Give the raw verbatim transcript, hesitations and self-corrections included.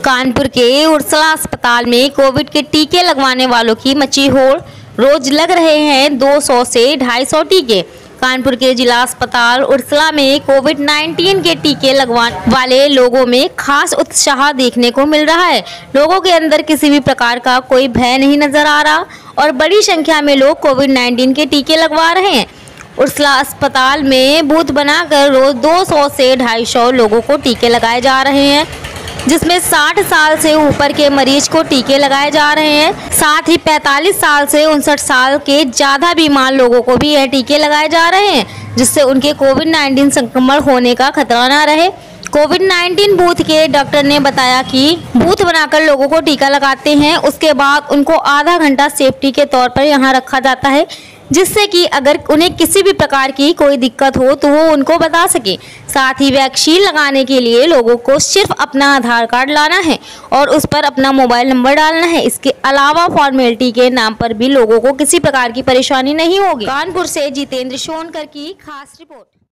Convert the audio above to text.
कानपुर के उर्सला अस्पताल में कोविड के टीके लगवाने वालों की मची होड़। रोज लग रहे हैं दो सौ से ढाई सौ टीके। कानपुर के जिला अस्पताल उर्सला में कोविड उन्नीस के टीके लगवाने वाले लोगों में खास उत्साह देखने को मिल रहा है। लोगों के अंदर किसी भी प्रकार का कोई भय नहीं नजर आ रहा और बड़ी संख्या में लोग कोविड उन्नीस के टीके लगवा रहे हैं। उर्सला अस्पताल में बूथ बनाकर रोज दो सौ से ढाई सौ लोगों को टीके लगाए जा रहे हैं, जिसमें साठ साल से ऊपर के मरीज को टीके लगाए जा रहे हैं। साथ ही पैंतालीस साल से उनसठ साल के ज़्यादा बीमार लोगों को भी यह टीके लगाए जा रहे हैं, जिससे उनके कोविड उन्नीस संक्रमण होने का खतरा न रहे। कोविड उन्नीस बूथ के डॉक्टर ने बताया कि बूथ बनाकर लोगों को टीका लगाते हैं, उसके बाद उनको आधा घंटा सेफ्टी के तौर पर यहाँ रखा जाता है, जिससे कि अगर उन्हें किसी भी प्रकार की कोई दिक्कत हो तो वो उनको बता सके। साथ ही वैक्सीन लगाने के लिए लोगों को सिर्फ अपना आधार कार्ड लाना है और उस पर अपना मोबाइल नंबर डालना है। इसके अलावा फॉर्मेलिटी के नाम पर भी लोगों को किसी प्रकार की परेशानी नहीं होगी। कानपुर से जितेंद्र सोनकर की खास रिपोर्ट।